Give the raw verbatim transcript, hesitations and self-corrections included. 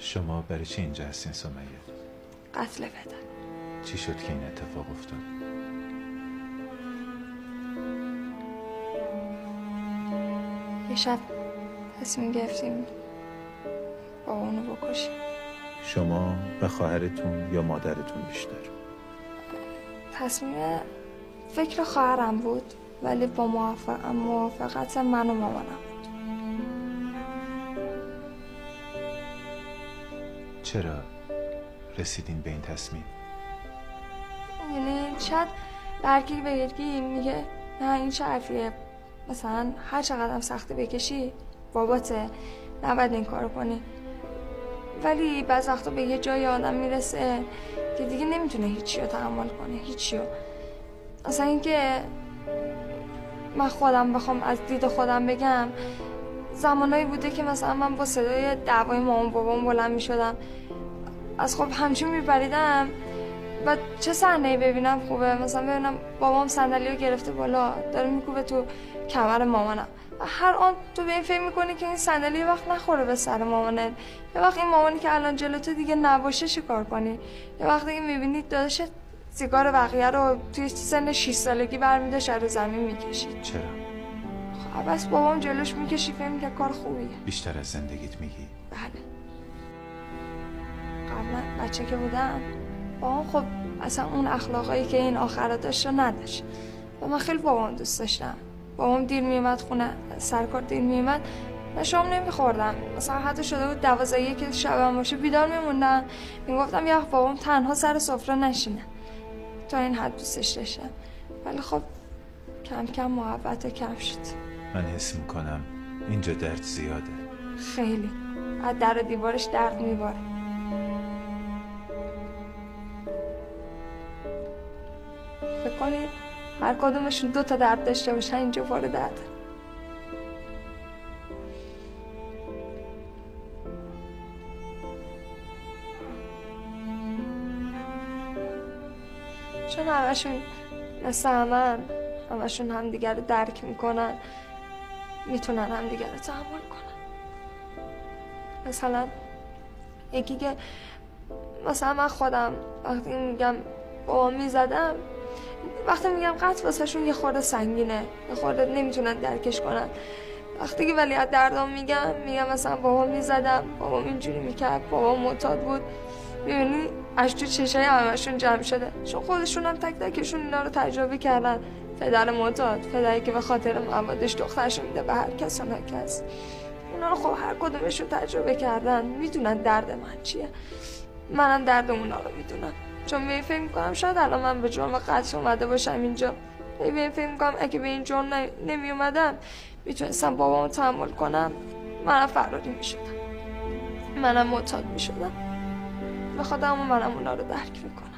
شما برای چی اینجا هستین سمیه؟ قتل پدر. چی شد که این اتفاق افتاد؟ یه شب تصمیم گرفتیم بابامونو بکشیم. شما و خواهرتون یا مادرتون بیشتر؟ تصمیم فکر خواهرم بود ولی با موافق... موافقت من و مامانم بود. چرا رسیدین به این تصمیم؟ یعنی شاید برگی بگرگی میگه نه این چه حرفیه، مثلا هر چقدر هم سختی بکشی باباته، نباید این کارو کنی. ولی بعض وقتا به یه جای آدم میرسه که دیگه نمیتونه هیچی رو تحمل کنه، هیچی رو. اصلا اینکه من خودم بخوام از دید خودم بگم، زمانایی بوده که مثلا من با صدای دعوای مامان بابام بلند میشدم، از خواب همچون میپریدم و چه صحنه‌ای ببینم خوبه، مثلا ببینم بابام صندلی رو گرفته بالا داره میکوبه تو کمر مامانم و هر آن تو به این فکر میکنی که این صندلی یه وقت نخوره به سر مامانت، یه وقت این مامانی که الان جلو تو دیگه نباشه چیکار کنی، یه وقتی که میبینید داداشت سیگار بقیه رو توی سن شش سالگی برمی‌داشت رو زمین میکشید. چرا؟ خب بس بابام جلوش میکشی فهم که کار خوبیه. بیشتر از زندگیت میگی؟ بله. قبلا بچه که بودم بابام خب اصلا اون اخلاقایی که این آخرا داشت رو نداشت و من خیلی بابام دوست داشتم. بابام دیر میومد خونه، سرکار دیر میومد من شام نمیخوردم، مثلا حتی شده بود دوازده یک شبم باشه بیدار میموندم، میگفتم یا بابام تنها سر سفره نشینه. تا این حد دوستش داشتم ولی خب کم کم محبت کم شد. من حس میکنم اینجا درد زیاده. خیلی از در و دیوارش درد میباره. فکر کنید هر کدومشون دو تا درد داشته باشن اینجا وارد درد. چون همشون مثل همن، همشون هم دیگر رو درک میکنن، میتونن هم دیگر رو تحمل کنن. مثلا یکی که مثلا من خودم وقتی میگم بابا میزدم، وقتی میگم قطع واسه شون یه خورده سنگینه، یه خورده نمیتونن درکش کنن. وقتی که ولی از دردام میگم میگم مثلا بابا میزدم، بابا اینجوری میکرد، بابا معتاد بود، میبینی از تو چشای همشون جمع شده، چون خودشون هم تک تکشون اینا رو تجربه کردن. پدر معتاد، پدری که به خاطر موادش دخترشو میده به هر کس و نکس، اونا رو خب هر کدومشون تجربه کردن، میدونن درد من چیه. منم درد اونا رو میدونم، چون به این فکر میکنم شاید الان من به جرم قتل اومده باشم اینجا، به این فکر میکنم اگه به این جرم نمی اومدم میتونستم بابامو تحمل کنم، منم فراری میشدم، منم معتاد میشدم. به خودم منم اونا رو درک میکنم.